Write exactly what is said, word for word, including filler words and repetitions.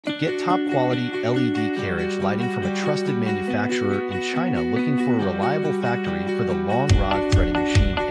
Get top quality L E D carriage lighting from a trusted manufacturer in China looking for a reliable factory for the long rod threading machine.